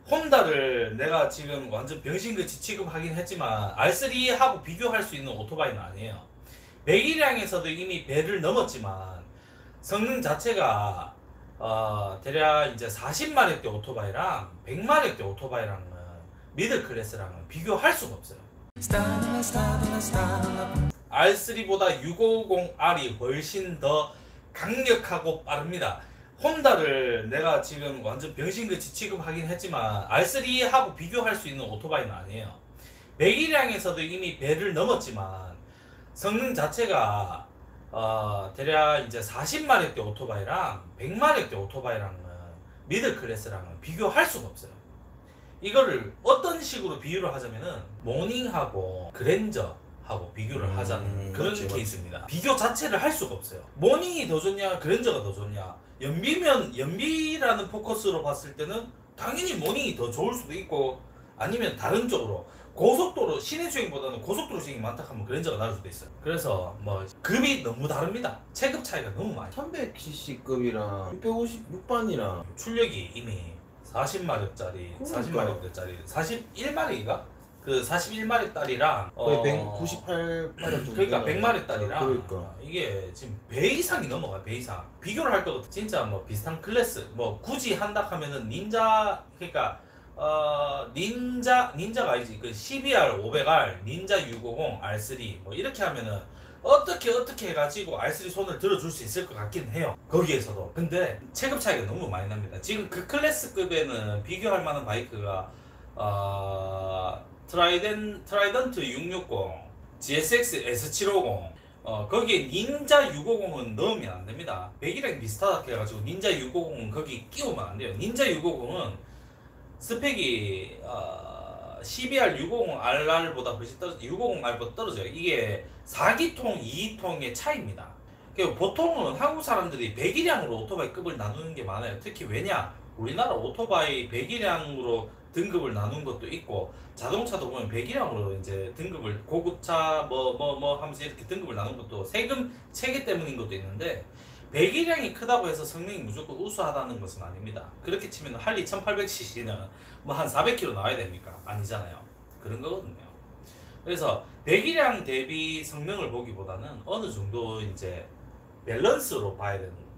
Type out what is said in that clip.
혼다를 내가 지금 완전 병신같이 취급하긴 했지만 R3하고 비교할 수 있는 오토바이는 아니에요. 배기량에서도 이미 배를 넘었지만 성능 자체가 대략 이제 40마력대 오토바이랑 100마력대 오토바이랑은 미들 클래스랑은 비교할 수가 없어요. R3보다 650R이 훨씬 더 강력하고 빠릅니다. 혼다를 내가 지금 완전 병신같이 취급하긴 했지만 R3하고 비교할 수 있는 오토바이는 아니에요. 배기량에서도 이미 배를 넘었지만 성능 자체가 대략 이제 40마력대 오토바이랑 100마력대 오토바이랑은 미들 클래스랑은 비교할 수가 없어요. 이거를 어떤 식으로 비유를 하자면은 모닝하고 그랜저하고 비교를 하자는 그런 케이스입니다. 비교 자체를 할 수가 없어요. 모닝이 더 좋냐 그랜저가 더 좋냐, 연비면 연비라는 포커스로 봤을 때는 당연히 모닝이 더 좋을 수도 있고, 아니면 다른 쪽으로 고속도로 시내 주행보다는 고속도로 주행이 많다 하면 그랜저가 나을 수도 있어요. 그래서 뭐 급이 너무 다릅니다. 체급 차이가 너무 많이. 300cc급이랑 656반이랑 출력이 이미 40마력짜리, 40마력짜리, 41마력인가? 그 41마력짜리랑 거의 198마력 정도. 그러니까 100마력짜리랑 그러니까 이게 지금 배 이상이 넘어가요. 배 이상. 비교를 할 때도 진짜 뭐 비슷한 클래스, 뭐 굳이 한다 하면은 닌자, 그러니까 닌자가 아니지, 그 CBR 500R, 닌자 650, R3 뭐 이렇게 하면은 어떻게 해가지고 R3 손을 들어줄 수 있을 것 같긴 해요. 거기에서도. 근데 체급 차이가 너무 많이 납니다. 지금 그 클래스급에는 비교할 만한 바이크가 트라이던트 660, GSX S750, 거기에 닌자 650은 넣으면 안 됩니다. 배기량이 비슷하다 해가지고 닌자 650은 거기 끼우면 안 돼요. 닌자 650은 스펙이 CBR 650RR보다 훨씬 650R보다 떨어져요. 이게 4기통, 2기통의 차이입니다. 보통은 한국 사람들이 배기량으로 오토바이 급을 나누는 게 많아요. 특히 왜냐? 우리나라 오토바이 배기량으로 등급을 나눈 것도 있고, 자동차도 보면 배기량으로 이제 등급을, 고급차 뭐 하면서 이렇게 등급을 나눈 것도 세금 체계 때문인 것도 있는데, 배기량이 크다고 해서 성능이 무조건 우수하다는 것은 아닙니다. 그렇게 치면 할리 1800cc는 뭐 한 400km 나와야 됩니까? 아니잖아요. 그런 거거든요. 그래서 배기량 대비 성능을 보기보다는 어느 정도 이제 밸런스로 봐야 되는 거예요.